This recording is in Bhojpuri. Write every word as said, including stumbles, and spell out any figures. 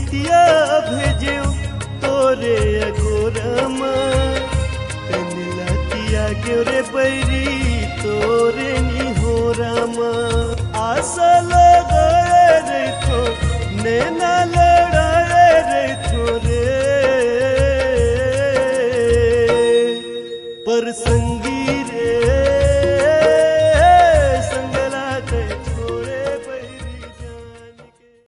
पतिया भेजे तोरे अगोरमा लतिया गे बैरी तोरे निहोरामा आशा लगाए रे थो नैना लड़ाए रे थोरे पर संगी रे